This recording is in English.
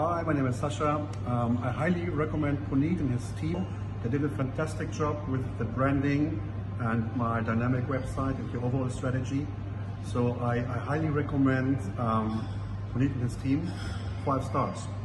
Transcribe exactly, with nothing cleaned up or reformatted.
Hi, my name is Sascha. Um, I highly recommend Puneet and his team. They did a fantastic job with the branding and my dynamic website and the overall strategy. So I, I highly recommend um, Puneet and his team. Five stars.